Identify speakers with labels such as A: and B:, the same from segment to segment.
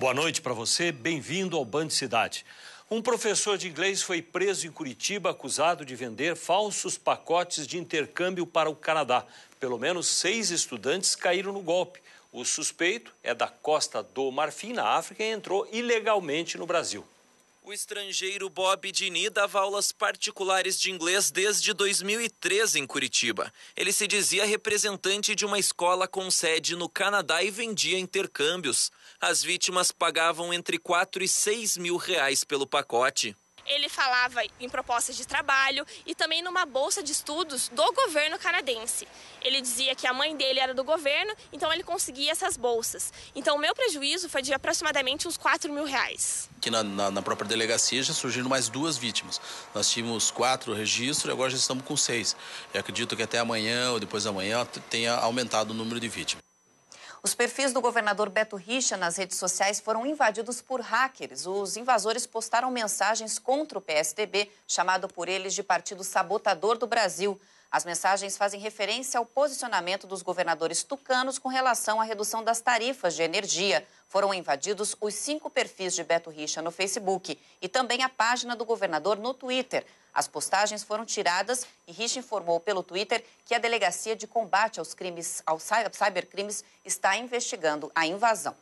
A: Boa noite para você, bem-vindo ao Band Cidade. Um professor de inglês foi preso em Curitiba acusado de vender falsos pacotes de intercâmbio para o Canadá. Pelo menos 6 estudantes caíram no golpe. O suspeito é da Costa do Marfim, na África, e entrou ilegalmente no Brasil.
B: O estrangeiro Bob Dini dava aulas particulares de inglês desde 2013 em Curitiba. Ele se dizia representante de uma escola com sede no Canadá e vendia intercâmbios. As vítimas pagavam entre 4 e 6 mil reais pelo pacote.
C: Ele falava em propostas de trabalho e também numa bolsa de estudos do governo canadense. Ele dizia que a mãe dele era do governo, então ele conseguia essas bolsas. Então o meu prejuízo foi de aproximadamente uns 4 mil reais.
D: Aqui na própria delegacia já surgiram mais 2 vítimas. Nós tínhamos 4 registros e agora já estamos com 6. Eu acredito que até amanhã ou depois da manhã tenha aumentado o número de vítimas.
E: Os perfis do governador Beto Richa nas redes sociais foram invadidos por hackers. Os invasores postaram mensagens contra o PSDB, chamado por eles de Partido Sabotador do Brasil. As mensagens fazem referência ao posicionamento dos governadores tucanos com relação à redução das tarifas de energia. Foram invadidos os 5 perfis de Beto Richa no Facebook e também a página do governador no Twitter. As postagens foram tiradas e Richa informou pelo Twitter que a Delegacia de Combate aos Cybercrimes está investigando a invasão.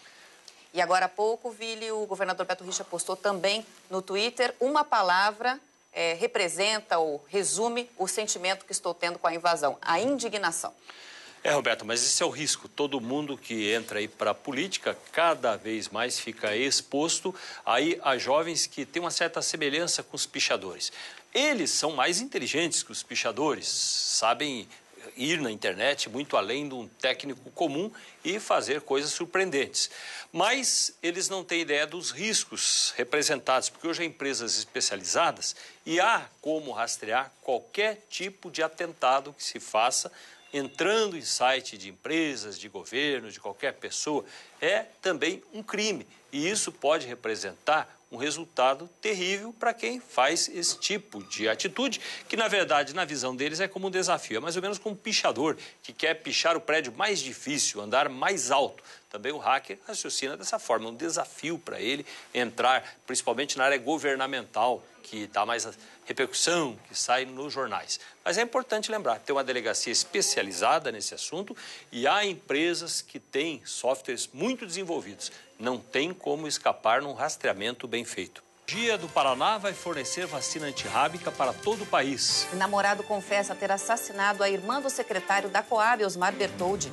E: E agora há pouco, Vili, o governador Beto Richa postou também no Twitter uma palavra representa ou resume o sentimento que estou tendo com a invasão, a indignação.
A: Roberto, mas esse é o risco. Todo mundo que entra aí para a política cada vez mais fica exposto aí a jovens que têm uma certa semelhança com os pichadores. Eles são mais inteligentes que os pichadores, sabem ir na internet muito além de um técnico comum e fazer coisas surpreendentes. Mas eles não têm ideia dos riscos representados, porque hoje há empresas especializadas e há como rastrear qualquer tipo de atentado que se faça entrando em site de empresas, de governo, de qualquer pessoa. É também um crime e isso pode representar um resultado terrível para quem faz esse tipo de atitude, que na verdade, na visão deles, é como um desafio. É mais ou menos como um pichador que quer pichar o prédio mais difícil, andar mais alto. Também o hacker raciocina dessa forma, é um desafio para ele entrar, principalmente na área governamental, que dá mais repercussão, que sai nos jornais. Mas é importante lembrar, tem uma delegacia especializada nesse assunto e há empresas que têm softwares muito desenvolvidos. Não tem como escapar num rastreamento bem feito. O Dia do Paraná vai fornecer vacina antirrábica para todo o país.
E: O namorado confessa ter assassinado a irmã do secretário da Coab, Osmar Bertoldi.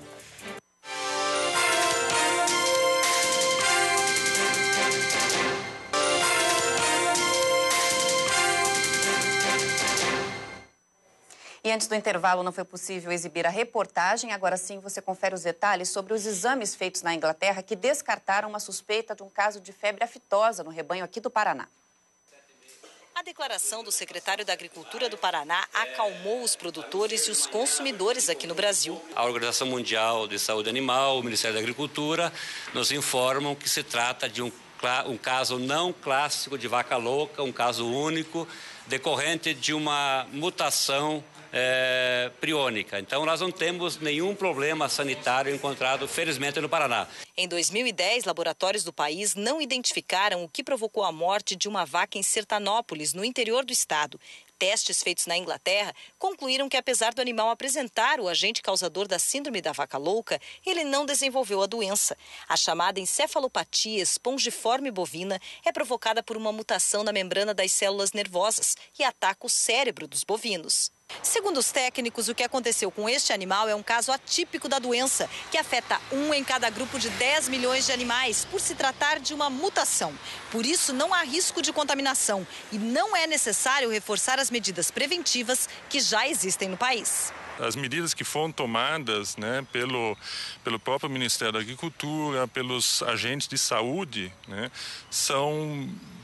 E: E antes do intervalo não foi possível exibir a reportagem. Agora sim você confere os detalhes sobre os exames feitos na Inglaterra que descartaram uma suspeita de um caso de febre aftosa no rebanho aqui do Paraná.
F: A declaração do secretário da Agricultura do Paraná acalmou os produtores e os consumidores aqui no Brasil.
G: A Organização Mundial de Saúde Animal, o Ministério da Agricultura, nos informam que se trata de um caso não clássico de vaca louca, um caso único, decorrente de uma mutação priônica. Então, nós não temos nenhum problema sanitário encontrado, felizmente, no Paraná.
F: Em 2010, laboratórios do país não identificaram o que provocou a morte de uma vaca em Sertanópolis, no interior do estado. Testes feitos na Inglaterra concluíram que, apesar do animal apresentar o agente causador da síndrome da vaca louca, ele não desenvolveu a doença. A chamada encefalopatia espongiforme bovina é provocada por uma mutação na membrana das células nervosas e ataca o cérebro dos bovinos. Segundo os técnicos, o que aconteceu com este animal é um caso atípico da doença, que afeta 1 em cada grupo de 10 milhões de animais, por se tratar de uma mutação. Por isso, não há risco de contaminação e não é necessário reforçar as medidas preventivas que já existem no país.
H: As medidas que foram tomadas, pelo próprio Ministério da Agricultura, pelos agentes de saúde, são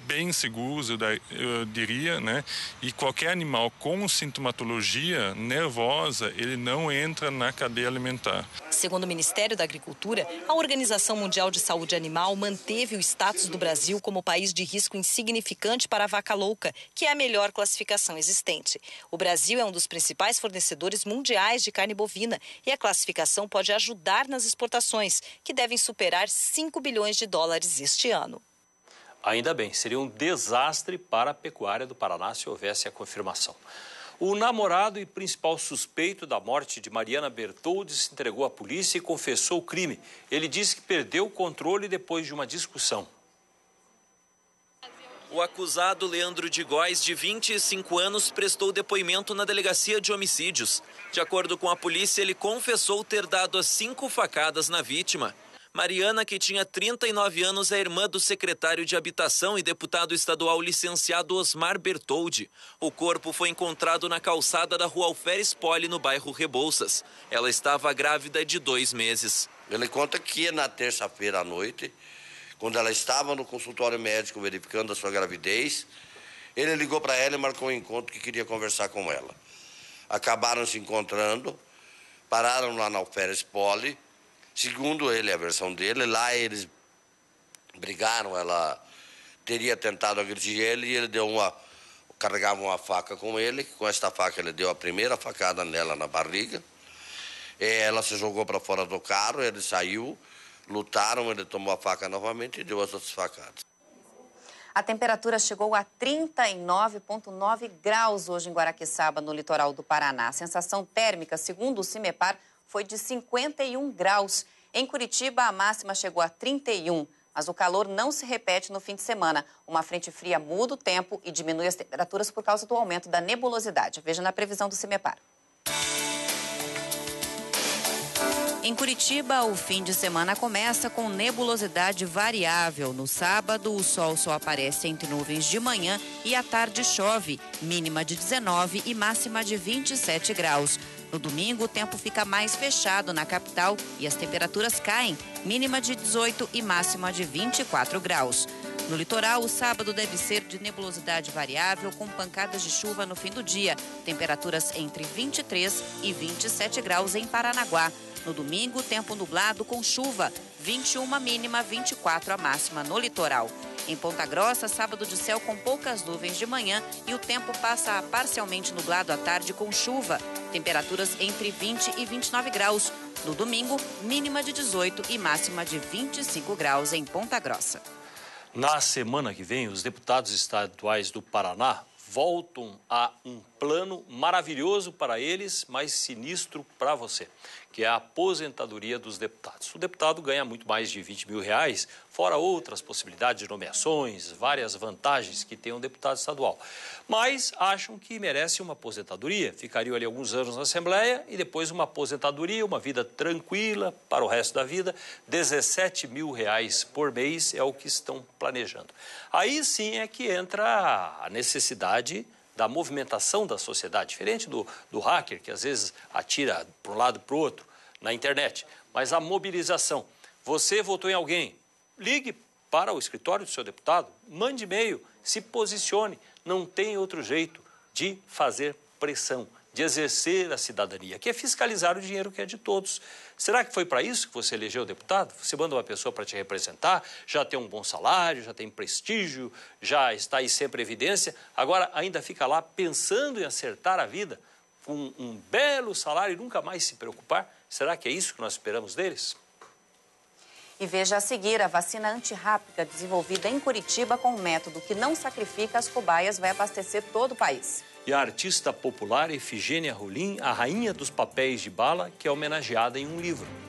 H: bem seguros, eu diria, né? E qualquer animal com sintomatologia nervosa, ele não entra na cadeia alimentar.
F: Segundo o Ministério da Agricultura, a Organização Mundial de Saúde Animal manteve o status do Brasil como país de risco insignificante para a vaca louca, que é a melhor classificação existente. O Brasil é um dos principais fornecedores mundiais de carne bovina e a classificação pode ajudar nas exportações, que devem superar 5 bilhões de dólares este ano.
A: Ainda bem, seria um desastre para a pecuária do Paraná se houvesse a confirmação. O namorado e principal suspeito da morte de Mariana Bertoldi se entregou à polícia e confessou o crime. Ele disse que perdeu o controle depois de uma discussão.
B: O acusado Leandro de Góes, de 25 anos, prestou depoimento na delegacia de homicídios. De acordo com a polícia, ele confessou ter dado as 5 facadas na vítima. Mariana, que tinha 39 anos, é irmã do secretário de Habitação e deputado estadual licenciado Osmar Bertoldi. O corpo foi encontrado na calçada da rua Alferes Poli, no bairro Rebouças. Ela estava grávida de 2 meses.
I: Ele conta que na terça-feira à noite, quando ela estava no consultório médico verificando a sua gravidez, ele ligou para ela e marcou um encontro que queria conversar com ela. Acabaram se encontrando, pararam lá na Alferes Poli. Segundo ele, a versão dele, lá eles brigaram, ela teria tentado agredir ele e ele carregava uma faca com ele. Com esta faca ele deu a primeira facada nela na barriga. Ela se jogou para fora do carro, ele saiu, lutaram, ele tomou a faca novamente e deu as outras facadas.
E: A temperatura chegou a 39,9 graus hoje em Guaraqueçaba, no litoral do Paraná. A sensação térmica, segundo o CIMEPAR, foi de 51 graus. Em Curitiba, a máxima chegou a 31, mas o calor não se repete no fim de semana. Uma frente fria muda o tempo e diminui as temperaturas por causa do aumento da nebulosidade. Veja na previsão do CIMEPAR. Em Curitiba, o fim de semana começa com nebulosidade variável. No sábado, o sol só aparece entre nuvens de manhã e à tarde chove, mínima de 19 e máxima de 27 graus. No domingo, o tempo fica mais fechado na capital e as temperaturas caem, mínima de 18 e máxima de 24 graus. No litoral, o sábado deve ser de nebulosidade variável com pancadas de chuva no fim do dia, temperaturas entre 23 e 27 graus em Paranaguá. No domingo, tempo nublado com chuva, 21 mínima, 24 a máxima no litoral. Em Ponta Grossa, sábado de céu com poucas nuvens de manhã e o tempo passa a parcialmente nublado à tarde com chuva. Temperaturas entre 20 e 29 graus. No domingo, mínima de 18 e máxima de 25 graus em Ponta Grossa.
A: Na semana que vem, os deputados estaduais do Paraná voltam a um plano maravilhoso para eles, mas sinistro para você, que é a aposentadoria dos deputados. O deputado ganha muito mais de 20 mil reais, fora outras possibilidades de nomeações, várias vantagens que tem um deputado estadual. Mas acham que merece uma aposentadoria, ficariam ali alguns anos na Assembleia e depois uma aposentadoria, uma vida tranquila para o resto da vida. 17 mil reais por mês é o que estão planejando. Aí sim é que entra a necessidade da movimentação da sociedade, diferente do hacker, que às vezes atira para um lado e para o outro na internet. Mas a mobilização. Você votou em alguém, ligue para o escritório do seu deputado, mande e-mail, se posicione. Não tem outro jeito de fazer pressão, de exercer a cidadania, que é fiscalizar o dinheiro que é de todos. Será que foi para isso que você elegeu o deputado? Você manda uma pessoa para te representar, já tem um bom salário, já tem prestígio, já está aí sempre em evidência, agora ainda fica lá pensando em acertar a vida com um belo salário e nunca mais se preocupar? Será que é isso que nós esperamos deles?
E: E veja a seguir, a vacina antirrábica desenvolvida em Curitiba com um método que não sacrifica as cobaias vai abastecer todo o país.
A: E a artista popular Efigênia Rolim, a rainha dos papéis de bala, que é homenageada em um livro.